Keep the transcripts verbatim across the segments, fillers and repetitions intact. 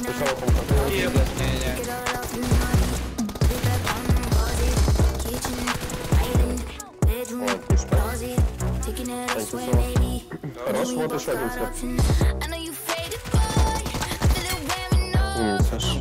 Сначала помогу. Хорош, вот еще один слеп. Саша.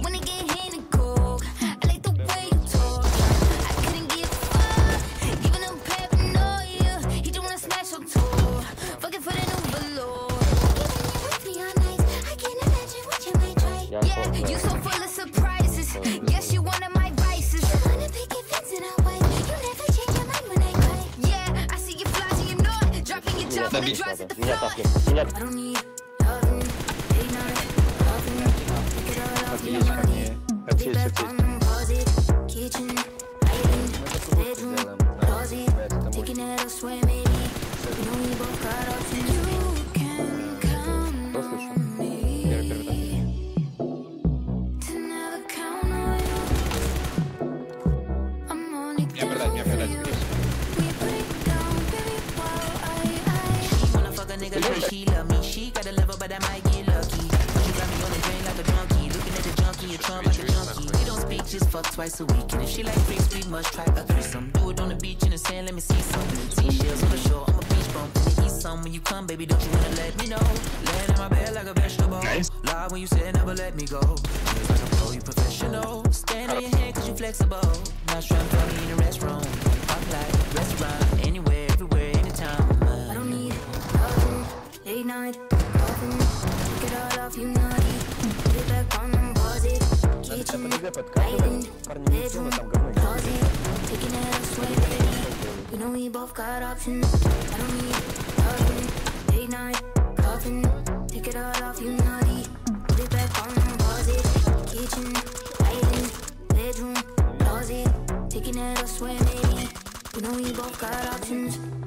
You so full of surprises. Yes, you one of my vices. You wanna pick it fence in our way. You never change your mind when I cry. Yeah, I see you flashing your note, dropping your top on the drugs at the floor. I don't need loving, ignore it, loving. Pick it all off your money. Put it back on them, pause it. Kitchen, hiding, bedroom, closet. Taking it elsewhere, maybe. You know we both got options. You can count on me. She love me, she got a level, but I might get lucky. She got me on the drain like a junkie, looking at the junkie, a trump like a junkie. We don't speak, just fuck twice a week. And if she like freaks, we must try a threesome. Do it on the beach in the sand, let me see some. Seashells on the shore, I'm a beach bum. When you eat some, when you come, baby, don't you wanna let me know? Laying in my bed like a vegetable. Nice. Lie when you said never let me go. Feels like a pro, you professional. Stand on your head cause you flexible. Not trying to fuck me in the restroom. Pop like restaurant, anywhere, everywhere, anytime. I don't need loving, late night, loving. Take it all off, you naughty. Put it back on and pause it. Kitchen, hiding, bedroom, closet. Taking it elsewhere, baby. You know we both got options. I don't need loving, late night, loving. Take it all off, you naughty. Put it back on and pause it. Kitchen, hiding, bedroom, closet. Taking it elsewhere, baby. You know we both got options.